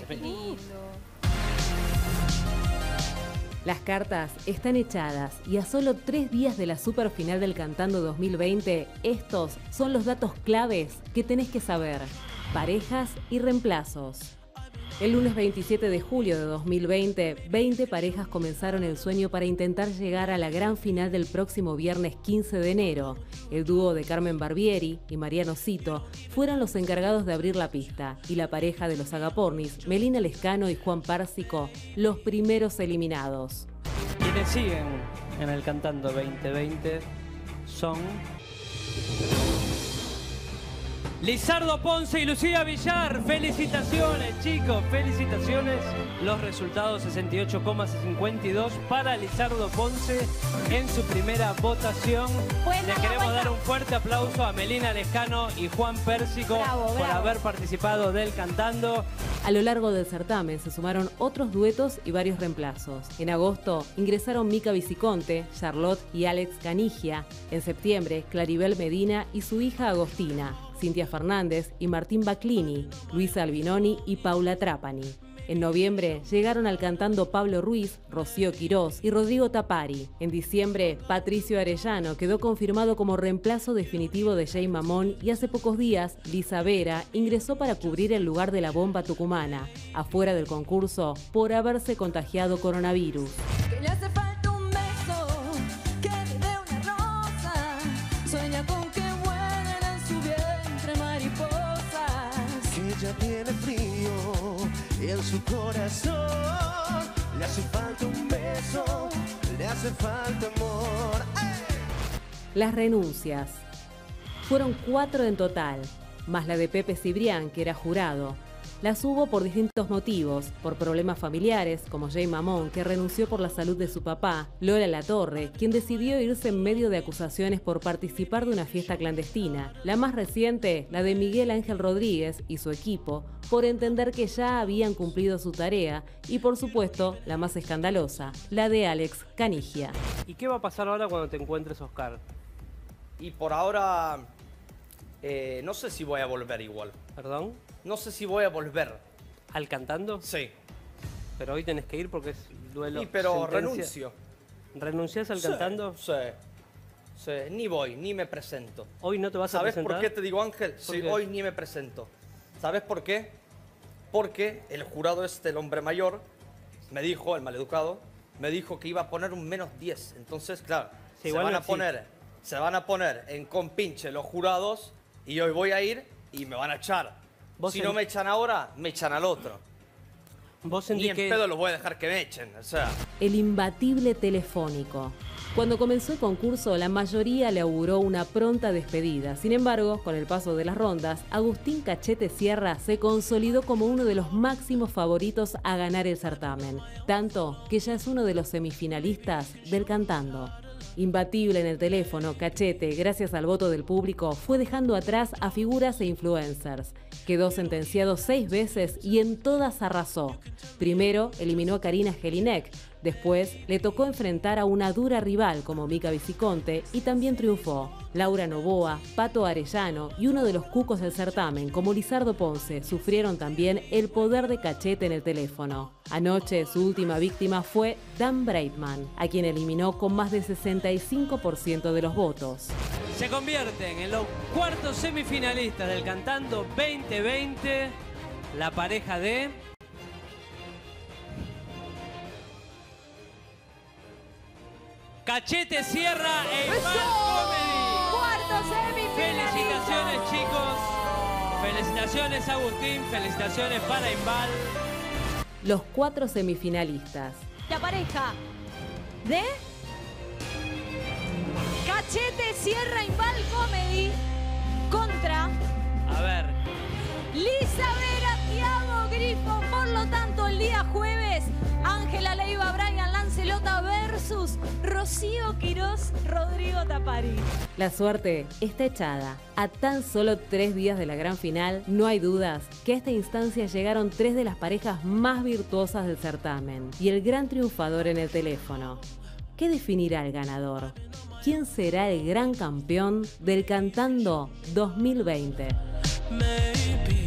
Qué lindo. Las cartas están echadas y a solo 3 días de la superfinal del Cantando 2020, estos son los datos claves que tenés que saber. Parejas y reemplazos. El lunes 27 de julio de 2020, 20 parejas comenzaron el sueño para intentar llegar a la gran final del próximo viernes 15 de enero. El dúo de Carmen Barbieri y Mariano Cito fueron los encargados de abrir la pista y la pareja de los agapornis, Melina Lescano y Juan Pérsico, los primeros eliminados. Quienes siguen en el Cantando 2020 son Lizardo Ponce y Lucía Villar. Felicitaciones, chicos, felicitaciones. Los resultados 68,52 para Lizardo Ponce en su primera votación. Le queremos dar un fuerte aplauso a Melina Lescano y Juan Pérsico por haber participado del Cantando. A lo largo del certamen se sumaron otros duetos y varios reemplazos. En agosto ingresaron Mica Viciconte, Charlotte y Alex Canigia. En septiembre, Claribel Medina y su hija Agostina, Cintia Fernández y Martín Baclini, Luisa Albinoni y Paula Trapani. En noviembre llegaron al Cantando Pablo Ruiz, Rocío Quirós y Rodrigo Tapari. En diciembre, Patricio Arellano quedó confirmado como reemplazo definitivo de Jay Mamón y hace pocos días, Lisa Vera ingresó para cubrir el lugar de la bomba tucumana, afuera del concurso por haberse contagiado coronavirus. Que le hace falta un beso, que le dé una rosa, sueña con que vuelen en su vientre mariposas. Que ella tiene frío en su corazón, le hace falta un beso, le hace falta amor. ¡Ay! Las renuncias. Fueron 4 en total, más la de Pepe Cibrián, que era jurado. Las hubo por distintos motivos, por problemas familiares, como Jay Mamón, que renunció por la salud de su papá, Lola Latorre, quien decidió irse en medio de acusaciones por participar de una fiesta clandestina. La más reciente, la de Miguel Ángel Rodríguez y su equipo, por entender que ya habían cumplido su tarea, y por supuesto, la más escandalosa, la de Alex Canigia. ¿Y qué va a pasar ahora cuando te encuentres, Oscar? Y por ahora, no sé si voy a volver igual. ¿Perdón? No sé si voy a volver. ¿Al Cantando? Sí. Pero hoy tenés que ir porque es duelo. Sí, pero sentencia. renuncio. ¿Renunciás al Cantando? Sí. Sí. Ni voy, ni me presento. ¿Hoy no te vas a ¿Sabes presentar? por qué te digo, Ángel? Sí, qué? hoy ni me presento. ¿Sabes por qué? Porque el jurado el hombre mayor, me dijo, el maleducado, me dijo que iba a poner un -10. Entonces, claro, Sí, se igual van no a poner en compinche los jurados y hoy voy a ir y me van a echar. Si no me echan ahora, me echan al otro. ¿Vos Ni sentís en que pedo los voy a dejar que me echen, o sea. El imbatible telefónico. Cuando comenzó el concurso, la mayoría le auguró una pronta despedida. Sin embargo, con el paso de las rondas, Agustín Cachete Sierra se consolidó como uno de los máximos favoritos a ganar el certamen. Tanto que ya es uno de los semifinalistas del Cantando. Imbatible en el teléfono, Cachete, gracias al voto del público, fue dejando atrás a figuras e influencers. Quedó sentenciado 6 veces y en todas arrasó. Primero eliminó a Karina Jelinek, después le tocó enfrentar a una dura rival como Mica Viciconte y también triunfó. Laura Novoa, Pato Arellano y uno de los cucos del certamen, como Lizardo Ponce, sufrieron también el poder de Cachete en el teléfono. Anoche su última víctima fue Dan Breitman, a quien eliminó con más del 65% de los votos. se convierten en los cuartos semifinalistas del Cantando 2020, la pareja de... Cachete Sierra e Imbal Comedy. ¡Cuarto semifinalista! Felicitaciones, chicos. Felicitaciones, Agustín. Felicitaciones para Imbal. Los 4 semifinalistas. La pareja de Cachete Sierra Imbal Comedy contra A ver. Lisa Vera, Thiago Grifo. Por lo tanto, el día jueves, Ángela Leiva, Brian Lancelota versus Rocío Quirós, Rodrigo Tapari. La suerte está echada. A tan solo 3 días de la gran final, no hay dudas que a esta instancia llegaron 3 de las parejas más virtuosas del certamen y el gran triunfador en el teléfono. ¿Qué definirá el ganador? ¿Quién será el gran campeón del Cantando 2020?